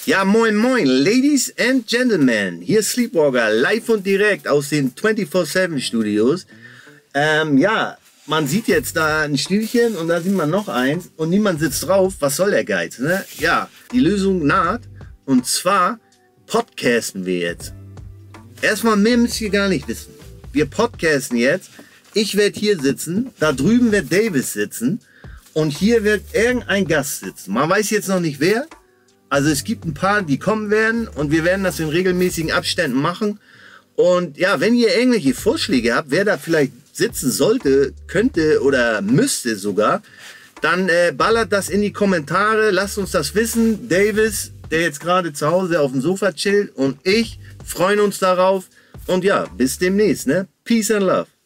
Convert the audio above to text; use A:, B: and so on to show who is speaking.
A: Ja, moin moin, Ladies and Gentlemen, hier ist Sleepwalker, live und direkt aus den 24/7 Studios. Ja, man sieht jetzt da ein Stühlchen und da sieht man noch eins und niemand sitzt drauf. Was soll der Geiz, ne? Ja, die Lösung naht und zwar podcasten wir jetzt. Erstmal mehr müsst ihr gar nicht wissen. Wir podcasten jetzt. Ich werde hier sitzen, da drüben wird Davis sitzen und hier wird irgendein Gast sitzen. Man weiß jetzt noch nicht wer. Also es gibt ein paar, die kommen werden und wir werden das in regelmäßigen Abständen machen. Und ja, wenn ihr irgendwelche Vorschläge habt, wer da vielleicht sitzen sollte, könnte oder müsste sogar, dann ballert das in die Kommentare, lasst uns das wissen. Davis, der jetzt gerade zu Hause auf dem Sofa chillt, und ich freuen uns darauf. Und ja, bis demnächst, ne? Peace and Love.